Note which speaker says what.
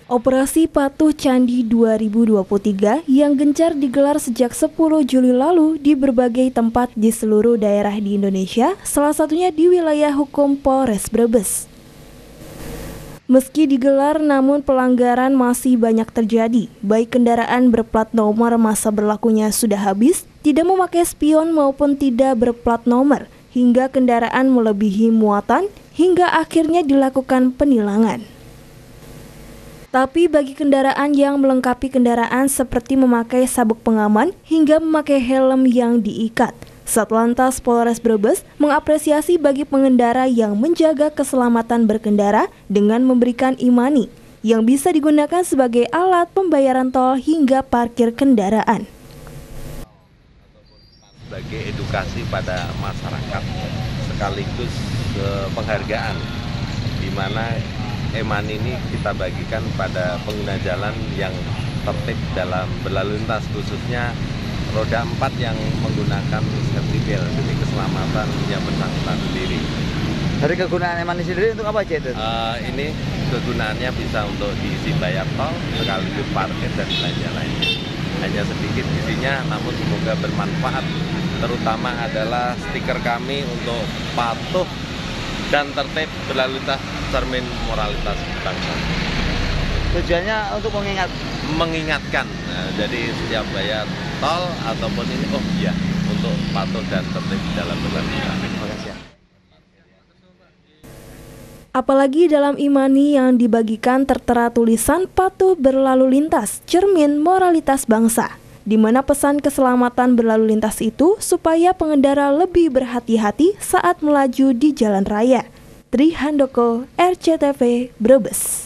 Speaker 1: Operasi Patuh Candi 2023 yang gencar digelar sejak 10 Juli lalu di berbagai tempat di seluruh daerah di Indonesia, salah satunya di wilayah hukum Polres Brebes. Meski digelar, namun pelanggaran masih banyak terjadi, baik kendaraan berplat nomor masa berlakunya sudah habis, tidak memakai spion maupun tidak berplat nomor, hingga kendaraan melebihi muatan, hingga akhirnya dilakukan penilangan. Tapi bagi kendaraan yang melengkapi kendaraan seperti memakai sabuk pengaman hingga memakai helm yang diikat, Satlantas Polres Brebes mengapresiasi bagi pengendara yang menjaga keselamatan berkendara dengan memberikan e-money yang bisa digunakan sebagai alat pembayaran tol hingga parkir kendaraan.
Speaker 2: Sebagai edukasi pada masyarakat sekaligus penghargaan di mana e-money ini kita bagikan pada pengguna jalan yang tertib dalam berlalu lintas, khususnya roda 4 yang menggunakan safety belt demi keselamatan yang bersangkutan sendiri.
Speaker 3: Dari kegunaan e-money sendiri untuk apa aja itu?
Speaker 2: Ini kegunaannya bisa untuk diisi bayar tol, sekaligus parkir dan belanja lainnya. Hanya sedikit isinya, namun semoga bermanfaat. Terutama adalah stiker kami untuk patuh dan tertib berlalu lintas, cermin moralitas bangsa.
Speaker 3: Tujuannya untuk
Speaker 2: mengingatkan. Nah, jadi setiap bayar tol ataupun ini, oh iya, untuk patuh dan tertib dalam berlalu lintas.
Speaker 1: Apalagi dalam e-money yang dibagikan tertera tulisan patuh berlalu lintas, cermin moralitas bangsa, di mana pesan keselamatan berlalu lintas itu supaya pengendara lebih berhati-hati saat melaju di jalan raya. Tri Handoko, RCTV, Brebes.